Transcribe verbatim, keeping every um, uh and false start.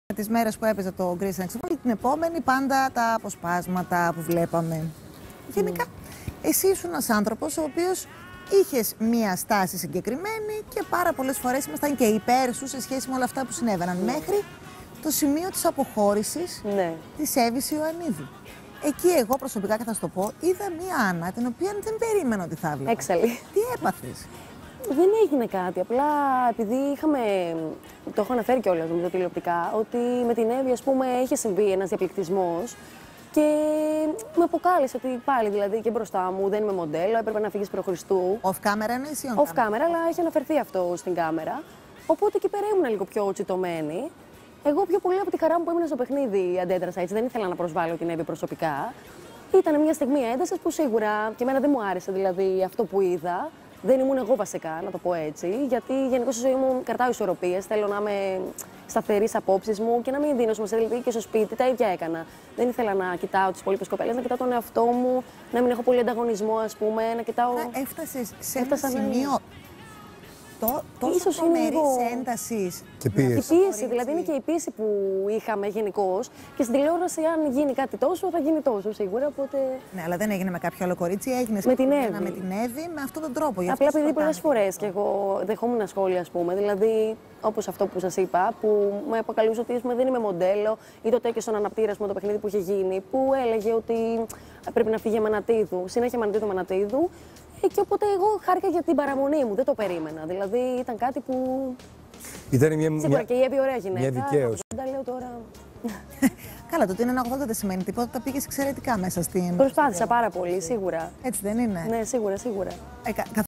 Τις μέρες που έπαιζε το Grease Anatomy, την επόμενη πάντα τα αποσπάσματα που βλέπαμε. Mm. Γενικά, εσύ ήσουν ένας άνθρωπος ο οποίος είχες μία στάση συγκεκριμένη και πάρα πολλές φορές ήμασταν και υπέρ σου σε σχέση με όλα αυτά που συνέβαιναν. Mm. Μέχρι το σημείο της αποχώρησης ναι. της Εύης Ιωαννίδη. Εκεί εγώ προσωπικά, και θα σου το πω, είδα μία Άννα την οποία δεν περίμενα ότι θα έβλεπα. Έξαλλη. Τι έπαθες? Δεν έγινε κάτι. Απλά επειδή είχαμε. Το έχω αναφέρει κιόλας νομίζω τηλεοπτικά, ότι με την Εύη, ας πούμε, είχε συμβεί ένας διαπληκτισμός και με αποκάλεσε ότι πάλι δηλαδή και μπροστά μου δεν είμαι μοντέλο, έπρεπε να φύγεις προ Χριστού. Off camera είναι εσύ, on Off camera, αλλά έχει αναφερθεί αυτό στην κάμερα. Οπότε εκεί πέρα ήμουν λίγο πιο τσιτωμένη. Εγώ πιο πολύ από τη χαρά μου που έμεινα στο παιχνίδι αντέδρασα έτσι. Δεν ήθελα να προσβάλλω την Εύη προσωπικά. Ήταν μια στιγμή έντασης που σίγουρα και εμένα δεν μου άρεσε δηλαδή αυτό που είδα. Δεν ήμουν εγώ βασικά, να το πω έτσι, γιατί γενικώς στη ζωή μου κρατάω ισορροπίες. Θέλω να είμαι σταθερή στις απόψεις μου και να μην δίνω σημασία. Δηλαδή και στο σπίτι τα ίδια έκανα. Δεν ήθελα να κοιτάω τις υπόλοιπες κοπέλες, να κοιτάω τον εαυτό μου, να μην έχω πολύ ανταγωνισμό, ας πούμε, να κοιτάω. Έφτασες σε Έφτασα ένα σημείο το, τόσο τρομερής έντασης. Και πίεση. Η πίεση, δηλαδή είναι και η πίεση που είχαμε γενικώς. Και στην τηλεόραση, αν γίνει κάτι τόσο, θα γίνει τόσο σίγουρα. Οπότε... Ναι, αλλά δεν έγινε με κάποιο άλλο κορίτσι, έγινε με την Εύη. με την Εύη με αυτόν τον τρόπο. Απλά επειδή πολλές φορές και εγώ δεχόμουν σχόλια, ας πούμε, δηλαδή όπως αυτό που σας είπα, που με αποκαλούσε ότι δεν είμαι μοντέλο, ή το τέκιο στον αναπτήρα με το παιχνίδι που είχε γίνει, που έλεγε ότι πρέπει να φύγει Μανατίδου, συνέχεια Μανατίδου Μανατίδου. Και οπότε εγώ χάρηκα για την παραμονή μου, δεν το περίμενα. Δηλαδή ήταν κάτι που. Ήταν μια, σίγουρα μια... και η Εύη ωραία γυναίκα. Μια δικαίωση. Δεν τα λέω τώρα. Καλά, το ότι είναι ένα ογδόντα δεν σημαίνει τίποτα, τα πήγες εξαιρετικά μέσα στην. Προσπάθησα πάρα πολύ, σίγουρα. Έτσι δεν είναι? Ναι, σίγουρα, σίγουρα. Ε, κα,